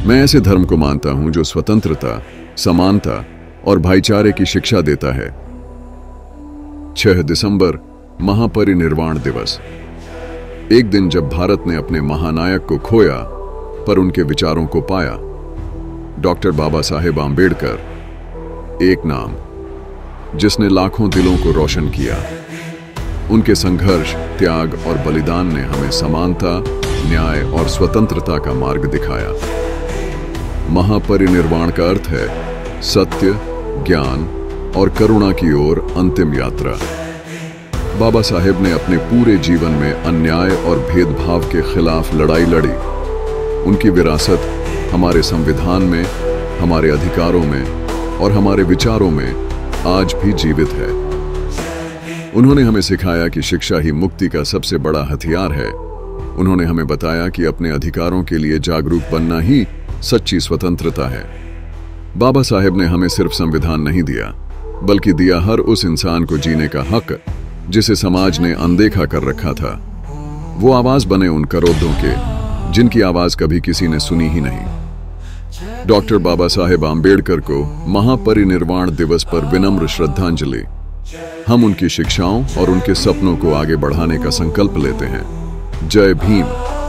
मैं ऐसे धर्म को मानता हूं जो स्वतंत्रता, समानता और भाईचारे की शिक्षा देता है। 6 दिसंबर, महापरिनिर्वाण दिवस। एक दिन जब भारत ने अपने महानायक को खोया पर उनके विचारों को पाया। डॉक्टर बाबा साहेब आंबेडकर, एक नाम जिसने लाखों दिलों को रोशन किया। उनके संघर्ष, त्याग और बलिदान ने हमें समानता, न्याय और स्वतंत्रता का मार्ग दिखाया। महापरिनिर्वाण का अर्थ है सत्य, ज्ञान और करुणा की ओर अंतिम यात्रा। बाबा साहेब ने अपने पूरे जीवन में अन्याय और भेदभाव के खिलाफ लड़ाई लड़ी। उनकी विरासत हमारे संविधान में, हमारे अधिकारों में और हमारे विचारों में आज भी जीवित है। उन्होंने हमें सिखाया कि शिक्षा ही मुक्ति का सबसे बड़ा हथियार है। उन्होंने हमें बताया कि अपने अधिकारों के लिए जागरूक बनना ही सच्ची स्वतंत्रता है। बाबा साहेब ने हमें सिर्फ संविधान नहीं दिया, बल्कि दिया हर उस इंसान को जीने का हक जिसे समाज ने अनदेखा कर रखा था। वो आवाज बने उन करोड़ों के जिनकी आवाज कभी किसी ने सुनी ही नहीं। डॉक्टर बाबा साहेब आंबेडकर को महापरिनिर्वाण दिवस पर विनम्र श्रद्धांजलि। हम उनकी शिक्षाओं और उनके सपनों को आगे बढ़ाने का संकल्प लेते हैं। जय भीम।